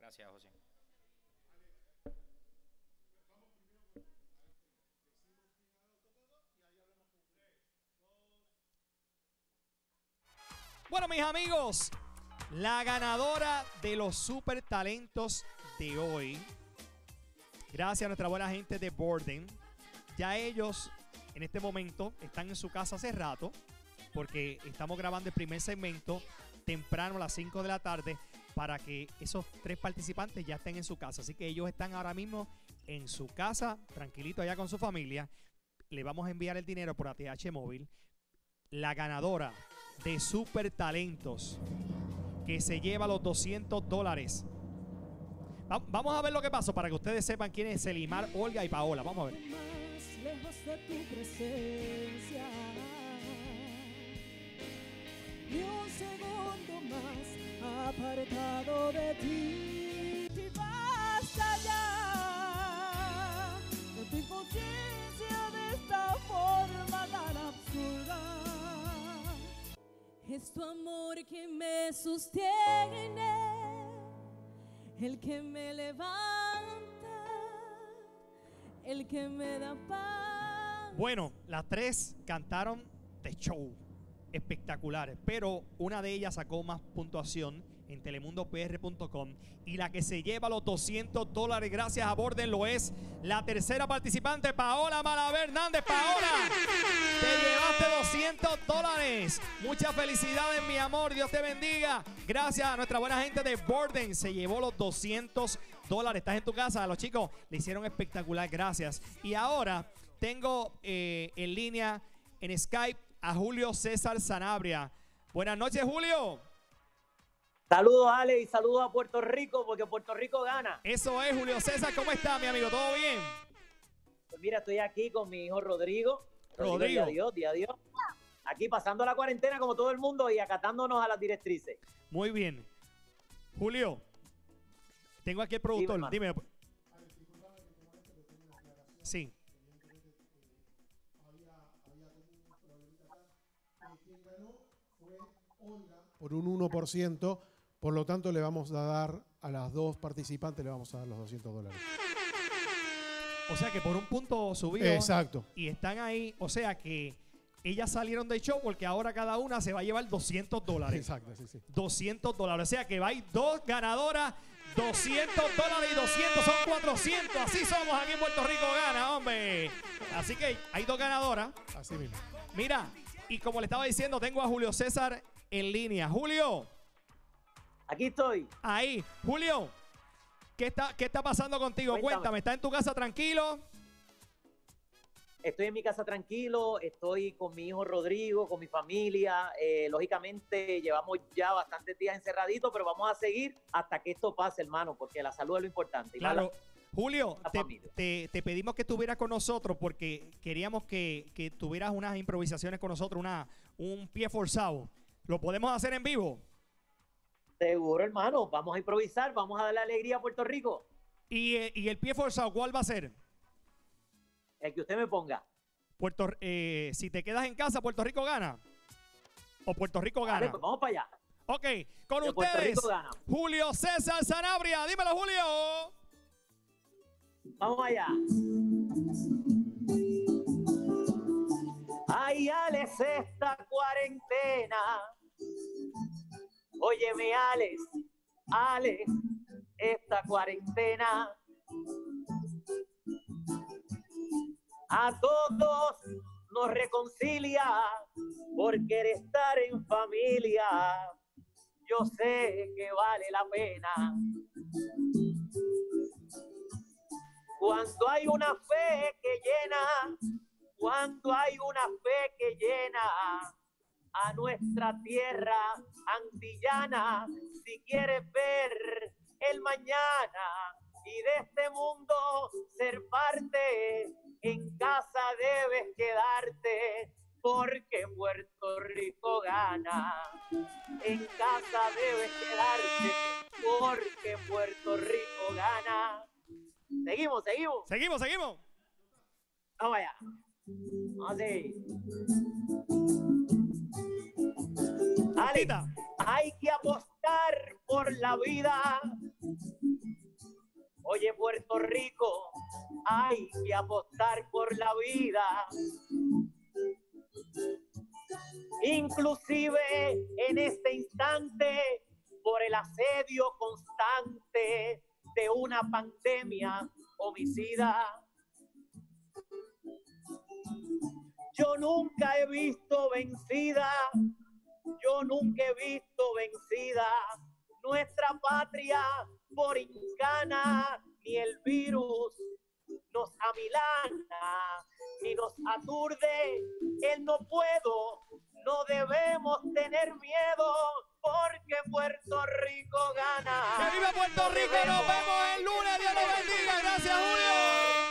Gracias, José. Bueno, mis amigos, la ganadora de los super talentos de hoy, gracias a nuestra buena gente de Borden, ya ellos en este momento están en su casa hace rato, porque estamos grabando el primer segmento temprano a las 5 de la tarde para que esos 3 participantes ya estén en su casa. Así que ellos están ahora mismo en su casa, tranquilito allá con su familia. Le vamos a enviar el dinero por ATH Móvil. La ganadora de Super Talentos, que se lleva los $200. Vamos a ver lo que pasó para que ustedes sepan quién es Selimar, Olga y Paola. Vamos a ver. Más lejos de tu presencia, ni un segundo más apartado de ti. Y basta ya de tu inconsciencia, de esta forma tan absurda. Es tu amor que me sostiene, el que me levanta, el que me da paz. Bueno, las 3 cantaron de show, espectaculares, pero una de ellas sacó más puntuación en telemundopr.com y la que se lleva los $200 gracias a Borden lo es la tercera participante, Paola Malavé Hernández. Paola, te llevaste $200. Muchas felicidades, mi amor, Dios te bendiga. Gracias a nuestra buena gente de Borden, se llevó los $200. Estás en tu casa, los chicos le hicieron espectacular, gracias. Y ahora tengo en línea, en Skype, a Julio César Sanabria. Buenas noches, Julio. Saludos, Ale, y saludos a Puerto Rico, porque Puerto Rico gana. Eso es, Julio César. ¿Cómo está, mi amigo? ¿Todo bien? Pues mira, estoy aquí con mi hijo Rodrigo. Rodrigo. Día a Dios. Aquí pasando la cuarentena como todo el mundo y acatándonos a las directrices. Muy bien. Julio, tengo aquí el productor. Dime. Sí. Quien ganó fue Olga por un 1%, por lo tanto le vamos a dar a las 2 participantes, le vamos a dar los $200. O sea que por un punto subió. Exacto. Y están ahí, o sea que ellas salieron del show porque ahora cada una se va a llevar $200. Exacto, sí, sí. $200. O sea que va a ir 2 ganadoras, $200 y 200 son 400. Así somos aquí en Puerto Rico gana, hombre. Así que hay 2 ganadoras. Así mismo. Mira, y como le estaba diciendo, tengo a Julio César en línea. Julio. Aquí estoy. Ahí. Julio, ¿qué está pasando contigo? Cuéntame, ¿estás en tu casa tranquilo? Estoy en mi casa tranquilo, estoy con mi hijo Rodrigo, con mi familia. Lógicamente llevamos ya bastantes días encerraditos, pero vamos a seguir hasta que esto pase, hermano, porque la salud es lo importante. Claro. Julio, te pedimos que estuvieras con nosotros porque queríamos que tuvieras unas improvisaciones con nosotros, un pie forzado. ¿Lo podemos hacer en vivo? Seguro, hermano. Vamos a improvisar, vamos a darle alegría a Puerto Rico. ¿Y el pie forzado cuál va a ser? El que usted me ponga. Si te quedas en casa, ¿Puerto Rico gana? ¿O Puerto Rico gana? Vale, pues vamos para allá. Ok, con Que ustedes, Julio César Sanabria. Dímelo, Julio. Vamos allá. Ay, Alex, esta cuarentena. Óyeme, Alex, esta cuarentena a todos nos reconcilia por querer estar en familia. Yo sé que vale la pena. Cuando hay una fe que llena, cuando hay una fe que llena a nuestra tierra antillana, si quieres ver el mañana y de este mundo ser parte, en casa debes quedarte, porque Puerto Rico gana. En casa debes quedarte, porque Puerto Rico gana. Seguimos. Seguimos. Vamos allá. Así. Ale, hay que apostar por la vida Oye, Puerto Rico, hay que apostar por la vida. Inclusive en este instante, por el asedio constante de una pandemia homicida. Yo nunca he visto vencida, yo nunca he visto vencida nuestra patria por incana, ni el virus nos amilana, ni nos aturde el no puedo. No debemos tener miedo porque Puerto Rico gana. ¡Que viva Puerto Rico! Nos vemos el lunes. Dios los bendiga. Gracias, Julio.